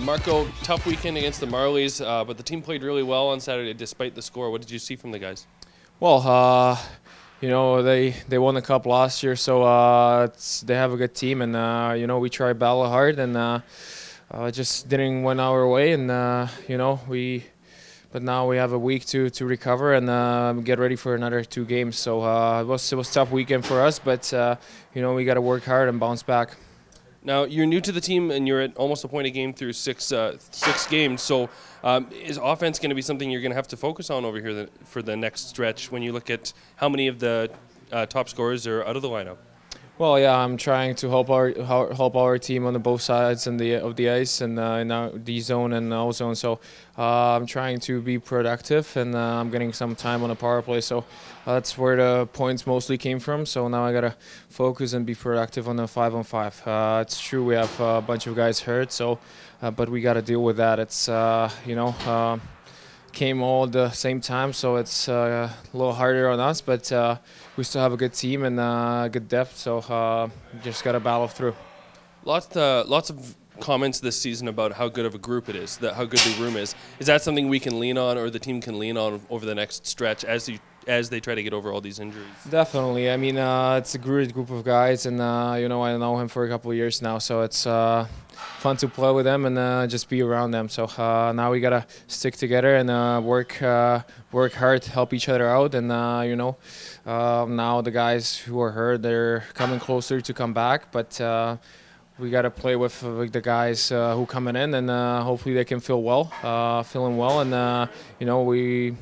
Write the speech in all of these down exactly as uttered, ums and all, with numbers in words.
Marco, tough weekend against the Marlies, uh, but the team played really well on Saturday despite the score. What did you see from the guys? Well, uh, you know, they, they won the cup last year, so uh, it's, they have a good team, and uh, you know, we tried battle hard, and uh, uh, just didn't win our way, and uh, you know, we. But now we have a week to to recover and uh, get ready for another two games. So uh, it was it was a tough weekend for us, but uh, you know, we got to work hard and bounce back. Now, you're new to the team, and you're at almost a point a game through six uh, six games. So, um, is offense going to be something you're going to have to focus on over here the, for the next stretch when you look at how many of the uh, top scorers are out of the lineup? Well, yeah, I'm trying to help our help our team on the both sides and the of the ice and uh, in our D zone and O zone. So uh, I'm trying to be productive, and uh, I'm getting some time on the power play. So uh, that's where the points mostly came from. So now I gotta focus and be productive on the five on five. Uh, it's true we have a bunch of guys hurt, so uh, but we gotta deal with that. It's uh, you know. Uh, came all at the same time, so it's uh, a little harder on us, but uh, we still have a good team and uh, good depth, so uh, just got to battle through. Lots, uh, lots of comments this season about how good of a group it is, that how good the room is. Is that something we can lean on, or the team can lean on over the next stretch as you, as they try to get over all these injuries? Definitely. I mean, uh, it's a great group of guys, and uh, you know, I know him for a couple of years now, so it's uh, fun to play with them and uh, just be around them. So uh, now we gotta stick together and uh, work uh, work hard, help each other out, and uh, you know, uh, now the guys who are hurt, they're coming closer to come back, but. Uh, We got to play with, uh, with the guys uh, who coming in, and uh, hopefully they can feel well, uh, feeling well, and uh, you know we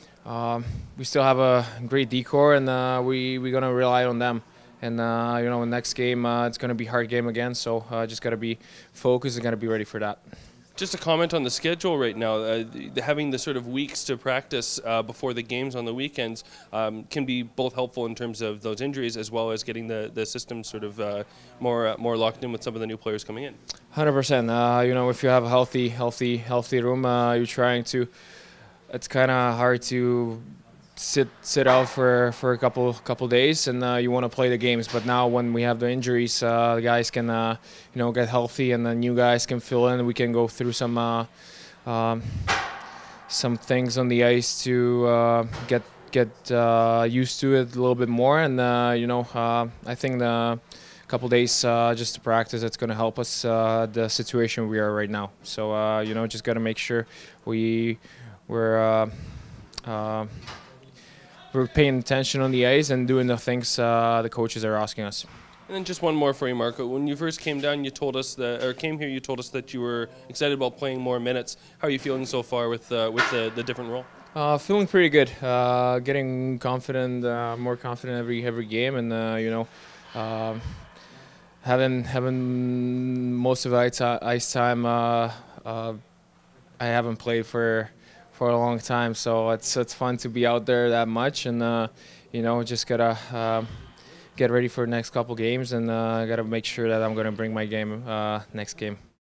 um, we still have a great decor, and uh, we we're gonna rely on them. And uh, you know, next game uh, it's gonna be a hard game again, so uh, just gotta be focused and gotta be ready for that. Just a comment on the schedule right now. Uh, the, having the sort of weeks to practice uh, before the games on the weekends um, can be both helpful in terms of those injuries, as well as getting the, the system sort of uh, more uh, more locked in with some of the new players coming in. one hundred percent. Uh, you know, if you have a healthy, healthy, healthy room, uh, you're trying to. It's kind of hard to sit sit out for for a couple couple days, and uh, you want to play the games. But now when we have the injuries, uh, the guys can uh, you know get healthy, and the new guys can fill in. We can go through some uh, um, some things on the ice to uh, get get uh, used to it a little bit more. And uh, you know, uh, I think the couple days uh, just to practice, it's going to help us uh, the situation we are right now. So uh, you know, just got to make sure we we're. Uh, uh, We're paying attention on the ice and doing the things uh, the coaches are asking us. And then just one more for you, Marco. When you first came down, you told us that, or came here, you told us that you were excited about playing more minutes. How are you feeling so far with uh, with the, the different role? Uh, feeling pretty good. Uh, getting confident, uh, more confident every every game, and uh, you know, uh, having having most of the ice, ice time. Uh, uh, I haven't played for. for a long time, so it's it's fun to be out there that much, and uh, you know, just gotta uh, get ready for the next couple games, and uh, gotta make sure that I'm gonna bring my game uh, next game.